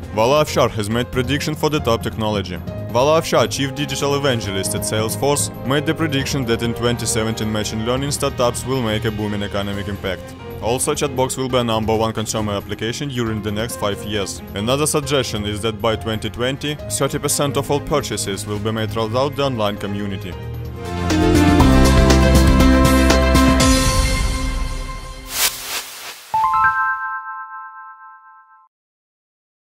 Vala Afshar has made prediction for the top technology. Vala Afshar, chief digital evangelist at Salesforce, made the prediction that in 2017 machine learning startups will make a booming economic impact. Also, chatbots will be a #1 consumer application during the next 5 years. Another suggestion is that by 2020, 30% of all purchases will be made throughout the online community.